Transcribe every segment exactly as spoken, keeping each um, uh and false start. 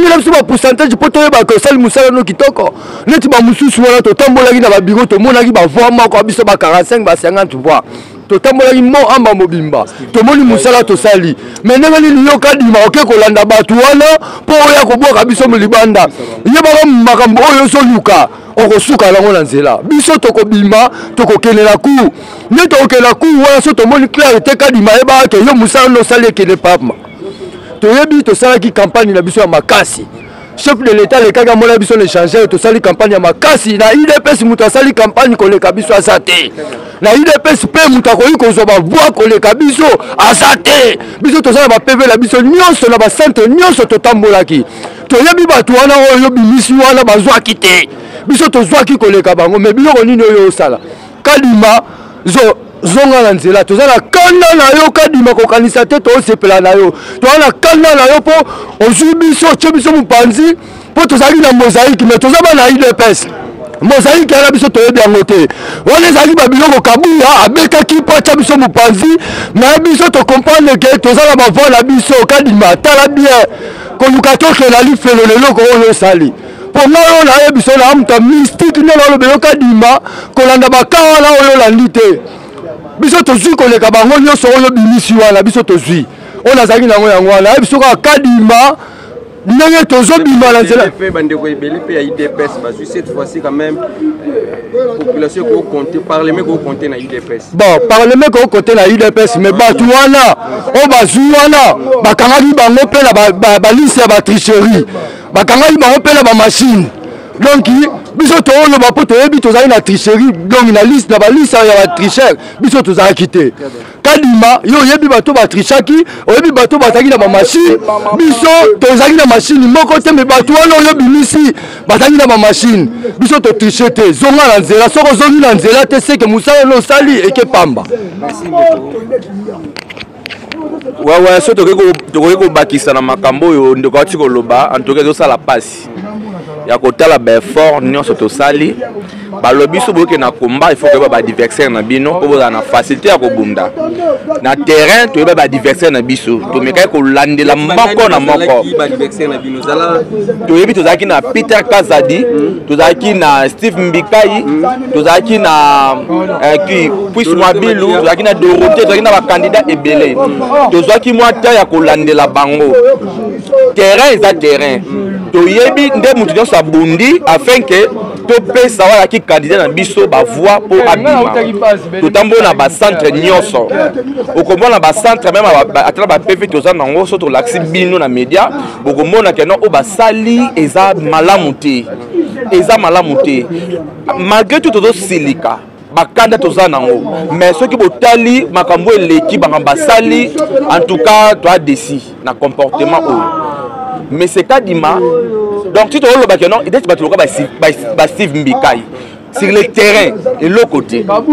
la biso ba pourcentage poto ba ko sali musala no kitoko neti ba mususu wana to tambolaki na ba biro to monaki ba voix moko biso ba quarante-cinq ba cinquante voix to tambolaki mo amba mobimba to moni musala to sali mais ndenge nini yo kadima oke kolanda bato wana po oya koboka biso mo libanda ye ba makambo oyo so luka okosuka lango na nzela biso tokobima tokokelela ku ne tokela ku wana so to moni clair te kadima eba ke yo musala no sali ekele papa toyebi tosalaki campagne na biso ya makasi chef de l'état le kaka mona biso le changer tosali campagne ya makasi na I D P S muto asali campagne koleka biso asate na I D P S pe muto akoyi kozwa ba voix koleka biso asate biso tosala ba P V la biso nyonso na ba centre nyonso totambolaki toyebi bato wana oyo bimisi wana bazwaki te biso tozwaki koleka bango mais biloko nini oyo osala kadima zo zonga na nzela tozala kanda na yo kadima kokanisa te tosepela na yo tozala kanda na yo po ozwi biso otye biso mopanzi po tozalaki na mosaïque mais tozaba na I D P S mosaïque yana biso toyebi yango te wana ezalaki babiloko kabuya abekaki po atya biso mopanzi mais biso tocomprendre ke tozala bavoi na biso kadima tala bien koluka tokela lifelo leloko oyo osali po ngai oyo nayebi biso na amuta mystique nde naloba yo kadima kolanda bakawa na oyo olandi te biso tozwi koleka bango nyonso oyo bimisi wana biso tozwi oyo nazalaki nango yango wana ye biso kaka kadima ndenge tozobima na nzela bandeko ebele mpe ya I D P S bazwi cette fois-ci quand même population ekokompte parlement ekokompte na I D P S bon parlement ekokompte na I D P S mais bato wana oyo bazwi wana bakangaki bango mpe na balise ya batricherie bakangaki bango mpe na bamashine donc biso tooloba po toyebi tozali na tricherie donc na liste na baliste ya batricher biso tozalaki te kadima yo oyebi bato batrichaki oyebi bato bazalaki na bamashine biso tozalaki na mashine moko te me bato wana oyo bimisi bazalaki na bamashine biso totriche te zonga na nzela soko ozongi na nzela te seke mosala no osali eke pamba wawa so tokoki kobakisa na makambo oyo ndeko ati koloba antoke ezosala pasi ya kotala baeffort nyonso tosali balobi so boyoke na komba il faut koyeba baadversaire na bino po bozala na facilité ya kobunda na terrain toyeba baadversaire na biso tomekaki kolandela moko na moko toyebi tozalaki na Peter Kazadi tozalaki na Steve Mbikai tozalaki na Puis Mwabilu tozalaki na Dorothée tozalaki na bakandidat ebele tozwaki mwa ta ya kolandela bango terrain eza terrain toyebi nde mutu nyonso abundi afin ke topesa wana ki candidat na biso bavoi po abima totambola na bacentre nyonso okomona bacentre meme atala ba-P V toza nango so tolakisi bino na media bokomona keno oyo basali eza malamu te eza malamu te malgré tout tozosilika bakanda toza nango mais soki botali makambo eleki bango basali en tout cas toi desi na comportement oyo mais c'est kadima donc tu te rends le non et tu vas te le Steve Mbikai sur le terrain et l'autre côté donc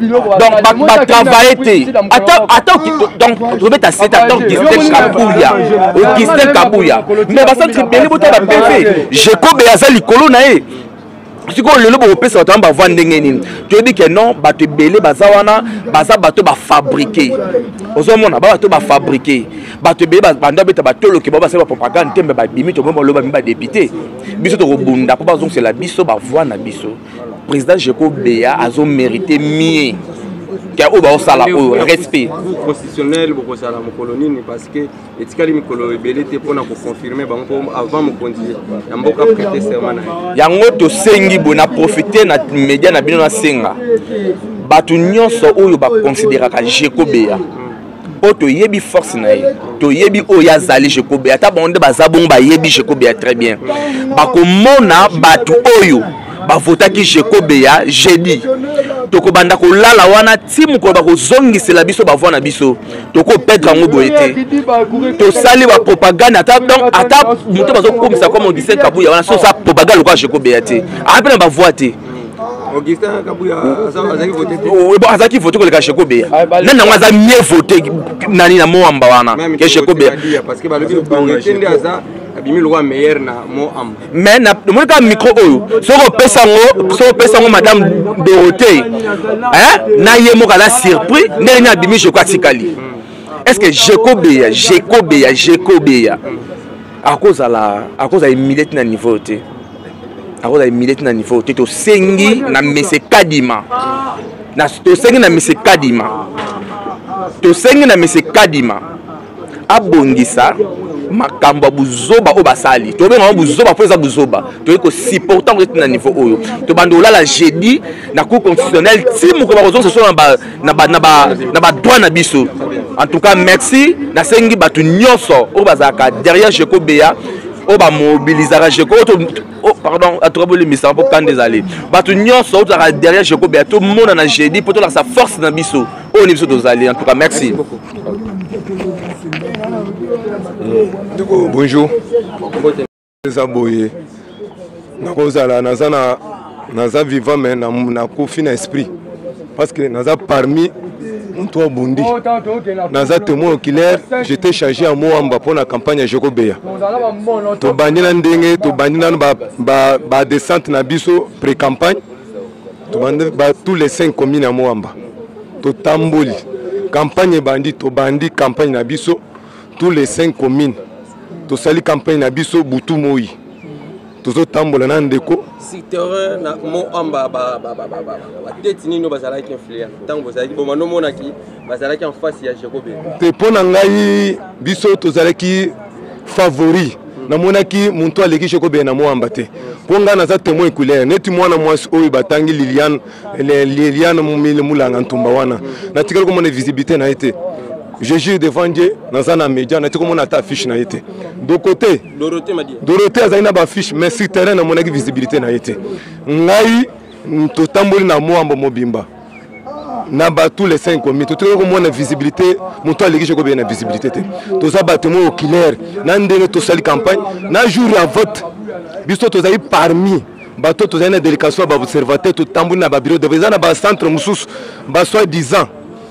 va travailler attends attends donc tu mets ta set attends Gistel Kabouya ou Gistel Kabouya mais va ça tribéler pour ta P V Jacob et Azali Kolo nae si ko lelo bo pesa ta ba vendre ngeni tu dis que non ba te belé bazawana baza bato ba fabriquer ozomona ba bato ba fabriquer ba te belé banda beta ba tolo ke ba ba propagande tembe ba bimi to mo lo ba ba député biso to robunda po bazon c'est la biso ba voix na biso président Jacob Beya azo mérité mieux car au ba sala au respect constitutionnel beaucoup sala mo colonie parce que etikali mikolo ebele te pona ko confirmer bango avant mo conduire ya mboka prêter serment yango to sengi bona profiter na média na bino na senga batu nyonso oyo ba considérer ka Jacob Beya po to yebi force na ye to yebi oya zali Jacob Beya ta bonde bazabon ba yebi Jacob Beya très bien ba ko mona batu oyo ba votaki Jacob Beya jeudi toko banda ko lala wana timu ko ba ko zongisela biso ba voix na biso toko perdre ngo boyete to sali ba propagande ata donc ata muto bazo komisa comme on dit c'est Kabouya wana so sa propagande ko Jacob Beya te après ba voix te Augustin Kabouya azaki voter te o bon azaki voter ko le Jacob Beya nana ngaza mieux voter nani na mo amba wana ke Jacob Beya parce que ba lobi ba ngende aza abimi le roi meilleur na mo am mais na mo ka micro oyo soko pesa ngo soko pesa ngo madame Dorothée hein na ye mo kala surpris ndenge na abimi je kwa tikali est-ce que Jacob Beya Jacob Beya Jacob Beya à cause à la à cause à milite na niveau te à cause à milite na niveau te to sengi na mese kadima na to sengi na mese kadima to sengi na mese kadima abongisa makambo buzoba o basali to benga buzoba po eza buzoba to eko supportant ko na niveau oyo to bandola la jeudi na cour constitutionnelle timu ko ba kozonga so na ba na ba na ba na ba droit na biso. En tout cas merci na sengi batu nyonso o bazaka derrière Jeko Beya o ba mobilisera Jeko oh pardon à trop le message pour quand désolé batu nyonso o bazaka derrière Jeko Beya tout monde na jeudi pour la sa force na biso o ni biso dozali. En tout cas merci. Bonjour. Zaboye. Nakozala nazana naza vivant mais na na kofina esprit parce que naza parmi toi Bundi. Naza témoin oculaire, j'étais chargé à Moamba pour la campagne à Jeko Beya. To bandina ndenge to bandina ba ba, ba descente na biso pré-campagne. To bandina ba tous les cinq communes à Moamba. To tamboli. Campagne bandi to bandi campagne na biso tous les cinq communes. To sali campagne na biso butu moi. Tozo tambola na ndeko. Si terrain na Moamba ba ba ba ba ba. Tete nino bazala ki influer. Tant bozali bo mano monaki bazala ki en face ya Jeko Beya. Te pona ngai biso tozala ki favori. Na monaki muntu aleki Jeko Beya na Moamba te. Ponga na za témoin oculaire. Neti mwana mwasi oyo batangi Liliane Liliane mumile mulanga ntumba wana. Na tikala ko mona visibilité na été. Je jure devant Dieu, dans un média, on a comment on a ta fiche na été. De côté, Dorothée m'a dit. Dorothée a une fiche, mais sur terrain, on a une visibilité na été. Ngai, to tamboli na Moamba mobimba. Na ba tous les cinq communes, to tro comment on a visibilité, mon toi les Jeko Beya na visibilité te. To za bâtiment oculaire, na ndenge to sali campagne, na jour à vote. Biso to za parmi bato to za na délégation ba observateur to tamboli na ba bureau de vote, na ba centre mususu, ba soi-disant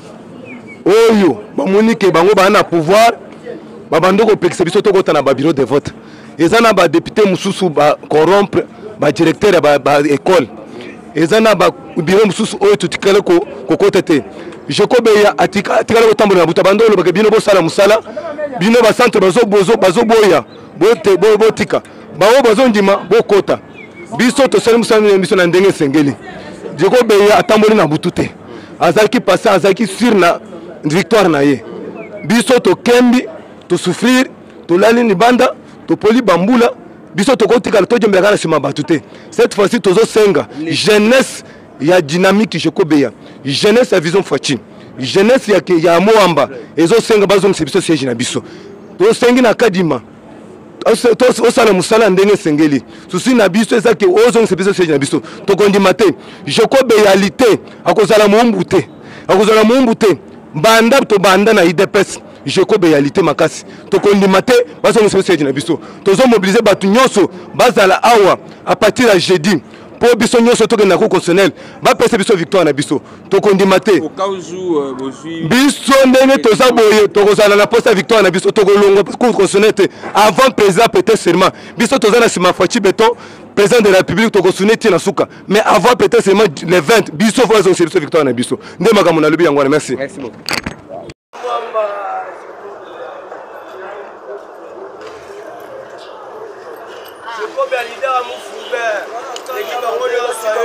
oyo bamoni ke bango bana pouvoir babando ko pekisa biso to kota na ba bureau de vote ezana ba député mususu ba corrompre ba directeur ba, ba école ezana ba bureau mususu oyo tutikale ko kokota te Jeko Beya atika atikale ko tambola na buta bandolo ba bino bo sala musala bino ba centre bazo bozo bazo boya bote bo botika bawo bazo ndima bo kota biso to sala musala biso na ndenge sengeli Jeko Beya atamboli na butute azaki passer azaki sur na victoire na ye biso to kembi to souffrir to lali ni banda to poli bambula biso to kotika to jembeka na sima batute cette fois-ci tozo senga jeunesse ya dynamique Jeko Beya jeunesse ya vision Fachi jeunesse ya ya Moamba ezo senga bazo msebiso siège na biso to sengi na kadima to osala musala ndenge sengeli susi na biso ezake ozo msebiso siège na biso to kondima te Jeko Beya lité akozala muumbu te akozala muumbu te banda to banda na I D P S Jeko Beya lité makasi to kondima te baso msebiso na biso tozo mobiliser batu nyonso bazala awa à partir ya jeudi pour biso nyonso to na cour constitutionnelle ba pesa biso victoire na biso to kondima te au cas où bozui biso ndenge toza boye to kozala na poste victoire na biso to kolonga cour constitutionnelle avant président peut-être seulement biso toza na sima Fachi Beton président de la République to kosune ti na suka mais avant peut-être seulement les vingt biso faut zo biso victoire na biso nde makambo na lobi yango na merci merci beaucoup. Jeko Beya leader à Mufumbe. L'équipe a volé au sol.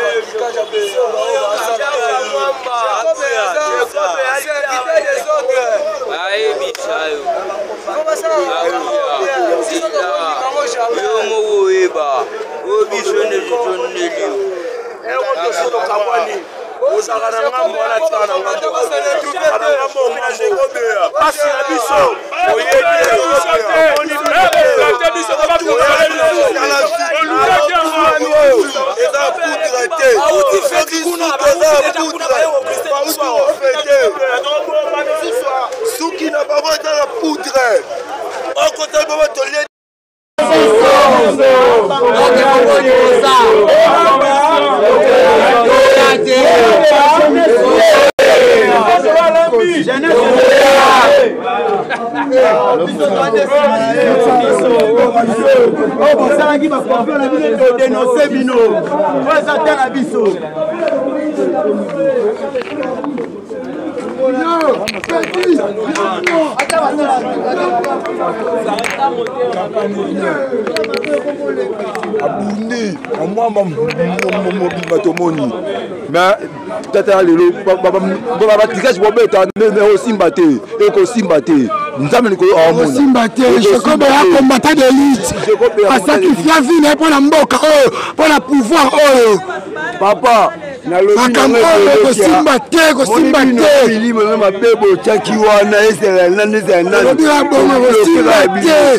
Abouné, moi, mon tomoni. Mais peut-être le tirage pour mettre mais aussi batté et aussi batté. Nous avons aussi batté. Je connais un combattant d'élite. A sacrifié la vie pour la mboka, pour la pouvoir. Papa. Makambo Simba te ko Simba te ili mama mabebo chaki wana esela nane za nane bila bongo Simba te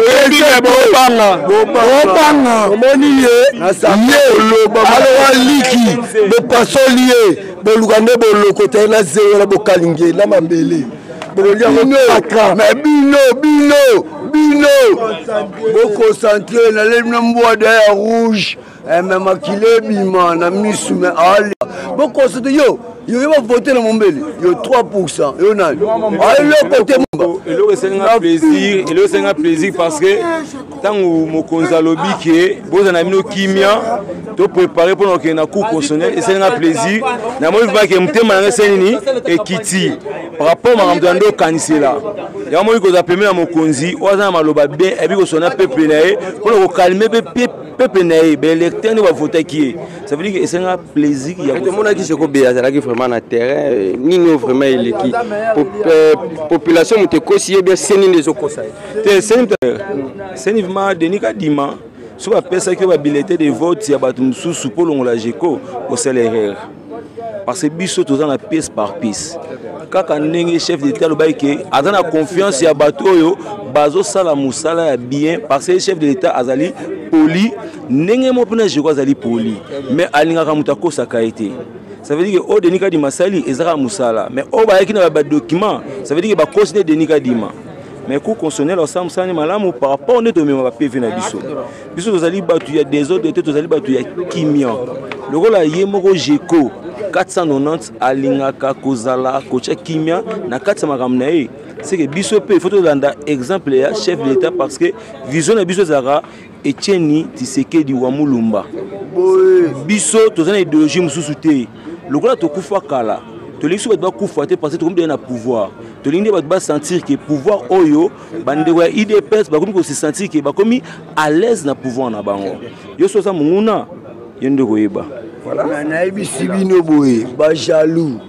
e bo banga bo banga omoni ye na samye lo baba alo liki bo pasolier bo lugande bo lokota na zero bo kalinge na mambele bo lia ko paka mais bino bino bino bo concentré na le mboa de rouge. Même Makile Bima, na misu mais allez. Bon constater yo, yo va voter dans mon belé. Yo trois pour cent. Yo na. Allez le côté mon. Et là c'est un plaisir, et là c'est un plaisir parce que tant où mon konzalobi que vous en avez nos kimia, to préparer pour nos na cours constitutionnel et c'est un plaisir. Na moi va que mtema na senini et kiti par rapport à Ramdando Kanisela. Ya moi ko za permis na mon konzi, oza maloba bien et puis ko sona peuple nae pour le calmer peuple nae ben l'électeur ne va voter qui. Ça veut dire que c'est un plaisir. Il y a tout le monde qui se cobie à ça qui vraiment na terrain ni nous vraiment il est qui population te conseiller bien c'est ni des conseils. C'est c'est évidemment Denika Dima sur la personne qui va habiliter des votes il y a battu sous pour la Géco au salaire. Parce que biso tous dans la pièce par pièce. Quand un chef d'État le bail qui a dans la confiance il y a bateau yo bazo sala musala bien parce que le chef de l'État azali poli nenge mo pena je azali poli mais alinga kamutako sakaité. Ça veut dire que au Denika Dima sali ezara musala mais au ba qui na ba document ça veut dire que ba considérer Denika Dima. Mais coup constitutionnel ensemble ça ni malamu par rapport on est au même P V na biso. Biso tozali batu ya des autres états tozali batu ya kimia. Le rôle a yemoko Géco quatre cent quatre-vingt-dix alingaka kozala kocha kimia na quatre cents makamnae. C'est que biso pe il faut landa exemple ya chef de l'État parce que vision na biso zara Etienne Tshisekedi wa Mulumba. Biso tozana idéologie mususu te. Le rôle to kufa kala. To liso ba kufa te parce que to na pouvoir. To linde ba sentir que pouvoir oyo bande wa I D P S ba komi ko se sentir que ba komi à l'aise na pouvoir na bango. Yo so sa munguna yende ko yeba. Voilà. Na ibi sibino boye ba jaloux.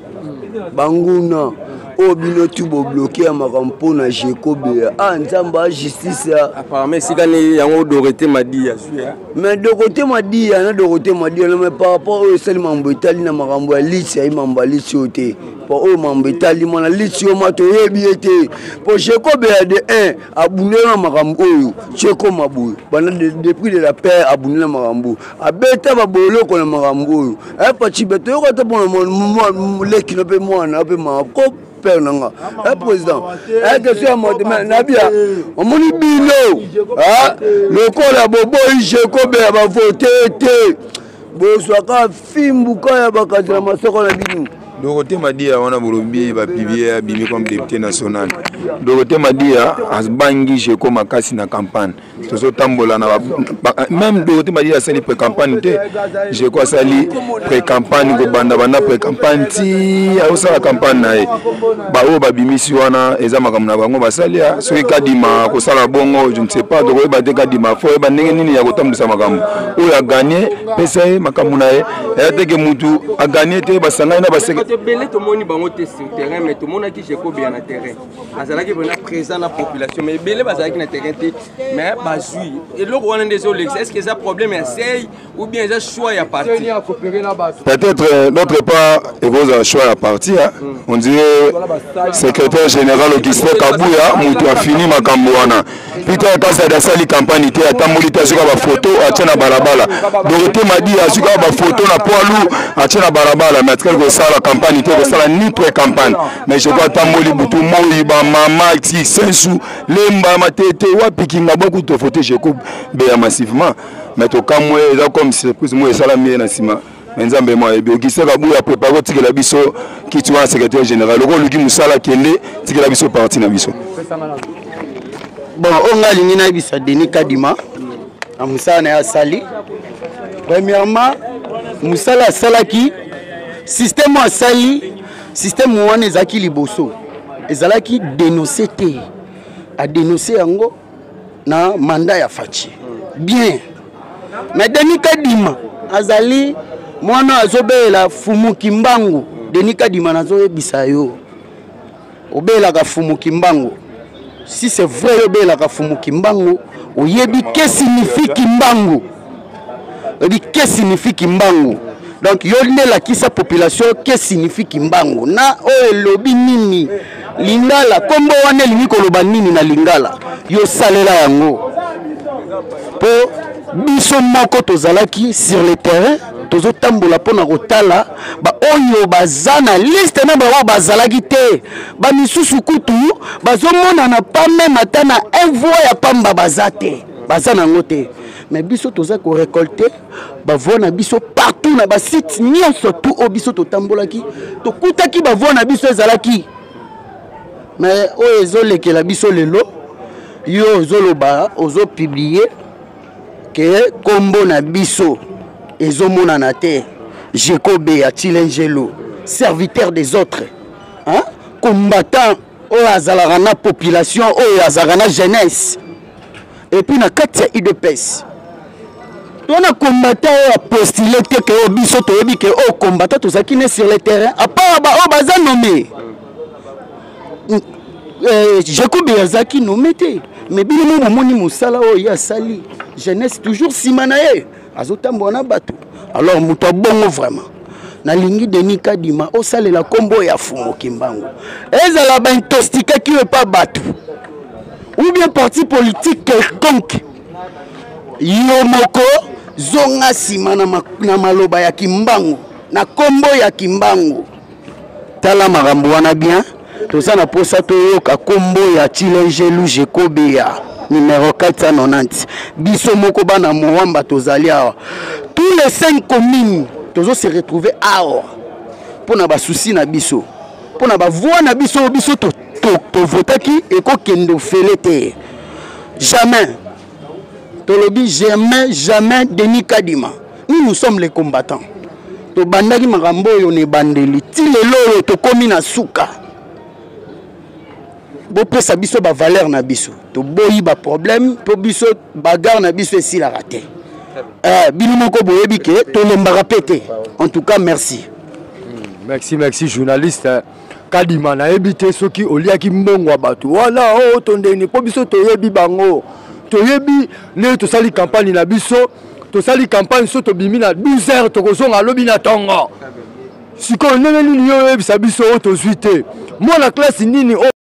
Banguna obino tu bo bloquer amakampo na Géco be ah nzamba justice apparemment si gani yango Dorothée Madi mais Dorothée Madi na Dorothée Madi mais par rapport au seul mambo itali na makambo ya litsi ay mambo litsi ote pour au mambo itali mona litsi o mato yebi ete pour Géco be de un abouné na makambo oyo Géco maboy bana depuis de la paix abouné na makambo abeta ba bolo ko na makambo oyo e pa chibeto ko ta bon mo le kilo pe mo na pe ma ko père nanga un président un question à mon demain nabia on moni bino ah le ko la bobo Géco be ba voter te bo soka fimbu ko ya ba kadira masoko na bino. Dorothée Madia wana bolobi ba pivier bimi comme député national. Dorothée Madia asbangi Géco makasi na campagne. Tozo tambola na même Dorothée Madia sali pré campagne te Géco sali pré campagne go banda banda pré campagne ti ausa la campagne na e. Ba o ba bimisi wana eza makamna bango basalia soki kadima ko sala bongo je ne sais pas doko ba te kadima fo ba ndenge nini ya kotambisa makambo. O ya gagner pesa e makamna e. Ya te ke mutu a gagner te basanga na baseke belé tout le monde bango te sur terrain mais tout le monde qui Géco bien na terrain azala qui vraiment présent la population mais belé bazala qui na terrain mais bazui et le roi des Olex est-ce que ça problème essaye ou bien ça choix ya parti peut-être notre part et vos choix à partir on dirait secrétaire général Augustin Kabuya mutu a fini makambo wana Peter Kasa da sali campagne te atamboli ta suka ba photo atena barabara Dorothée Madi asuka ba photo na poilu atena barabara mais ko sala campagne te ko sala ni pré campagne mais je crois tamboli butu moi ba mama ti sensu lemba matete wapi kinga beaucoup de photos Géco be massivement mais to kamwe eza comme surprise moi sala mie na sima nzambe moi e Augustin Kabuya préparer tikela biso ki tu secrétaire général ko luki musala kende tikela biso parti na biso. Bon on a lingi na bisa Denika Dima na musala na sali premièrement musala salaki système a sali système wana ezalaki liboso ezalaki dénoncer te a dénoncer yango na mandat ya Fachi bien mais Denis Kadima azali mwana azobela Fumu Kimbangu Denis Kadima nazoyebisa yo obelaka Fumu Kimbangu si c'est vrai obelaka Fumu Kimbangu oyebi que signifie Kimbangu oyebi que signifie Kimbangu donc yo la kisa population que signifie Kimbangu na o elobi nini lingala kombo wana lingi koloba nini na lingala yo salela yango po biso moko tozalaki sur le terrain tozo tambola pona kotala ba oyo bazana liste na ba bazalaki te ba misusu kutu bazomona na pas même atana un voix ya pamba bazate bazana ngote mais biso toza ko récolter ba voix na biso partout na ba site nyonso tout o biso to tambolaki to kutaki ba voix na biso ezalaki mais o ezolekela biso lelo yo ozoloba ozo publier que kombo na biso ezomona na te Jacob ya Tilengelo serviteur des autres hein combattant o azalaka na population o azalaka na jeunesse et puis na kati ya I D P S tona combattant o postuler te que o biso to yebi que o combattant tozaki ne sur le terrain à part ba o baza nommé euh Jacob ya zaki nommé te mais bino mo moni musala o ya sali jeunesse toujours simanaye azotambo na bato alors muto bongo vraiment na lingi Denis Kadima o sale la combo ya Fumu Kimbangu ezala ba intostika qui veut pas bato ou bien parti politique quelconque yo moko zonga sima na, ma, na maloba ya Kimbangu na combo ya Kimbangu tala makambo wana bien toza na posa toyoka combo ya Tilengelu Jacob ya numéro quatre cent quatre-vingt-dix biso moko bana moamba tozali awa tous les cinq communes tozo se retrouver awa pona ba souci na biso pona ba voix na biso biso to to, to votaki eko kendo felete jamais tolobi jamais jamais Denis Kadima nous nous sommes les combattants to bandaki makambo yo ne bandeli ti lelo to komi na suka bo pesa biso ba valeur na biso to boyi ba problème po biso bagarre na biso esi la raté eh bino moko boyebi ke to lembaka pété en tout cas merci merci merci journaliste Kadima na ebité soki oliaki mbongo bato wala o to ndeni po biso to yebi bango to yebi ne to sali campagne na biso to sali campagne so to bimi na douze heures to kozonga lobi na tongo siko nene nini yo yebisa biso o to zuite moi la classe nini